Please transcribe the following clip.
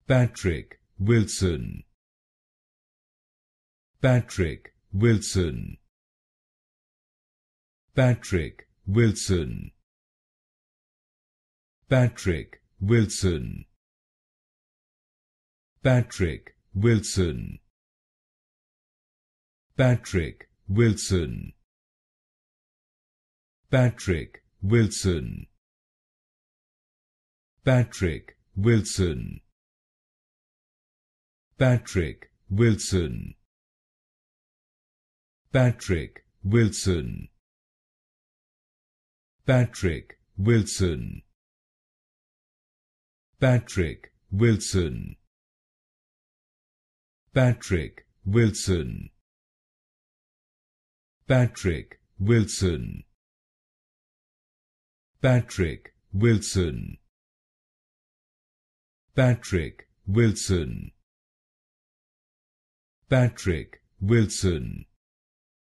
Patrick Wilson, Patrick Wilson, Patrick Wilson, Patrick Wilson, Patrick Wilson, Patrick Wilson, Patrick Wilson, Patrick Wilson, Patrick Wilson, Patrick Wilson, Patrick Wilson, Patrick Wilson, Patrick Wilson, Patrick Wilson, Patrick Wilson, Patrick Wilson, Patrick Wilson,